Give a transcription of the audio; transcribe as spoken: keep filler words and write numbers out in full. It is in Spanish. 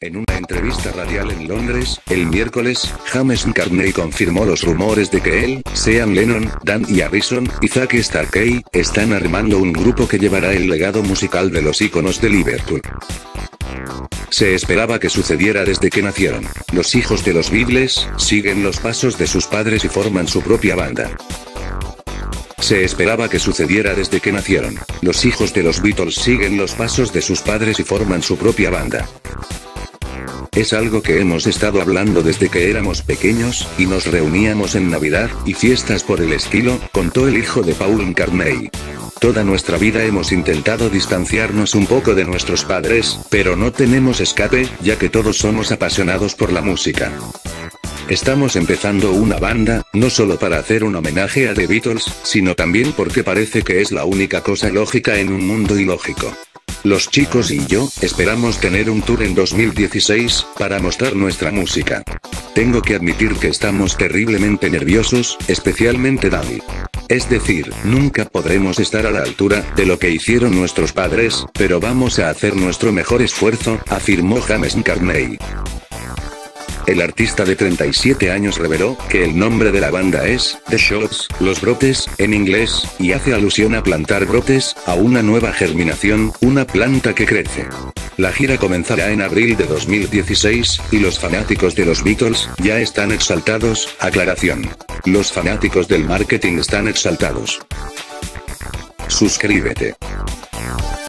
En una entrevista radial en Londres, el miércoles, James McCartney confirmó los rumores de que él, Sean Lennon, Dan y Harrison, y Zack Starkey, están armando un grupo que llevará el legado musical de los íconos de Liverpool. Se esperaba que sucediera desde que nacieron. Los hijos de los Beatles siguen los pasos de sus padres y forman su propia banda. Se esperaba que sucediera desde que nacieron. Los hijos de los Beatles siguen los pasos de sus padres y forman su propia banda. Es algo que hemos estado hablando desde que éramos pequeños, y nos reuníamos en Navidad, y fiestas por el estilo, contó el hijo de Paul McCartney. Toda nuestra vida hemos intentado distanciarnos un poco de nuestros padres, pero no tenemos escape, ya que todos somos apasionados por la música. Estamos empezando una banda, no solo para hacer un homenaje a The Beatles, sino también porque parece que es la única cosa lógica en un mundo ilógico. Los chicos y yo, esperamos tener un tour en dos mil dieciséis, para mostrar nuestra música. Tengo que admitir que estamos terriblemente nerviosos, especialmente Danny. Es decir, nunca podremos estar a la altura de lo que hicieron nuestros padres, pero vamos a hacer nuestro mejor esfuerzo, afirmó James McCartney. El artista de treinta y siete años reveló que el nombre de la banda es The Shoots, los brotes, en inglés, y hace alusión a plantar brotes, a una nueva germinación, una planta que crece. La gira comenzará en abril de dos mil dieciséis, y los fanáticos de los Beatles ya están exaltados. Aclaración. Los fanáticos del marketing están exaltados. Suscríbete.